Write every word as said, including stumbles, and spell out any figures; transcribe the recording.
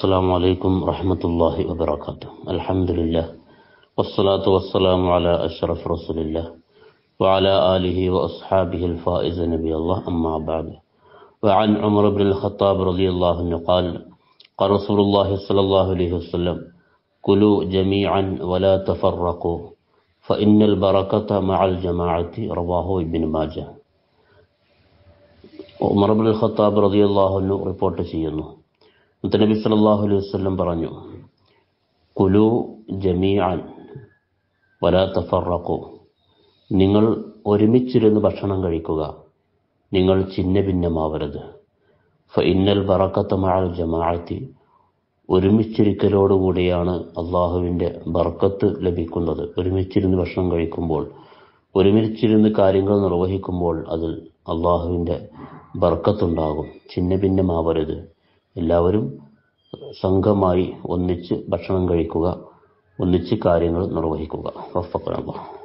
السلام عليكم ورحمة الله وبركاته. الحمد لله والصلاة والسلام على أشرف رسول الله وعلى آله وأصحابه الفائز نبي الله، أما بعد. وعن عمر بن الخطاب رضي الله عنه قال قال رسول الله صلى الله عليه وسلم كلوا جميعا ولا تفرقوا فإن البركة مع الجماعة. رواه ابن ماجه. ഉമർ ഇബ്നുൽ Khattab റളിയല്ലാഹു അൻഹു report ചെയ്യുന്നു, നബി സല്ലല്ലാഹു അലൈഹി വസല്ലം പറഞ്ഞു, കുലു ജമീഅൻ വലാ തഫറഖു, നിങ്ങൾ ഒരുമിച്ചിരുന്ന് ഭക്ഷണം കഴിക്കുക, നിങ്ങൾ ഛിന്ന ഭിന്നമാവരുത്. ഫഇന്നൽ ബറകത മഅൽ ജമാഅത്തി, ഒരുമിച്ചിരിക്കലോടുകൂടിയാണ് അള്ളാഹുവിൻ്റെ ബർക്കത്ത് ലഭിക്കുന്നത്. ഒരുമിച്ചിരുന്ന് ഭക്ഷണം കഴിക്കുമ്പോൾ, ഒരുമിച്ചിരുന്ന് കാര്യങ്ങൾ നിർവഹിക്കുമ്പോൾ അതിൽ അള്ളാഹുവിൻ്റെ ബർക്കത്തുണ്ടാകും. ഛിന്ന ഭിന്നമാവരുത്. എല്ലാവരും സംഘമായി ഒന്നിച്ച് ഭക്ഷണം കഴിക്കുക, ഒന്നിച്ച് കാര്യങ്ങൾ നിർവഹിക്കുക. വഫഖന അല്ലാഹ്.